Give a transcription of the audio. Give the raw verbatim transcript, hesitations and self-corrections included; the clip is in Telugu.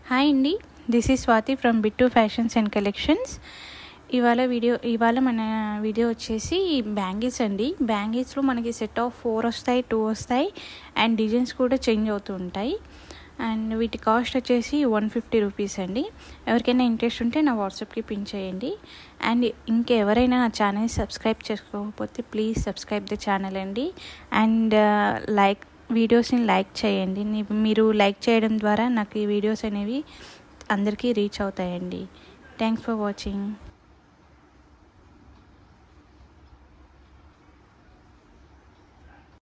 హాయ్ అండి, this is Swathi from Bittu fashions and collections. ఇవాళ వీడియో ఇవాళ మన వీడియో వచ్చేసి బ్యాంగిల్స్ అండి. బ్యాంగిల్స్లో మనకి సెట్ ఆఫ్ ఫోర్ వస్తాయి, టూ వస్తాయి అండ్ డిజైన్స్ కూడా చేంజ్ అవుతూ ఉంటాయి. అండ్ వీటి కాస్ట్ వచ్చేసి వన్ ఫిఫ్టీ రూపీస్ అండి. ఎవరికైనా ఇంట్రెస్ట్ ఉంటే నా వాట్సాప్కి పిన్ చేయండి. అండ్ ఇంకెవరైనా నా ఛానల్ సబ్స్క్రైబ్ చేసుకోకపోతే ప్లీజ్ సబ్స్క్రైబ్ ద ఛానల్ అండి. అండ్ లైక్ వీడియోస్ని లైక్ చేయండి. మీరు లైక్ చేయడం ద్వారా నాకు ఈ వీడియోస్ అనేవి అందరికీ రీచ్ అవుతాయండి. Thanks for watching.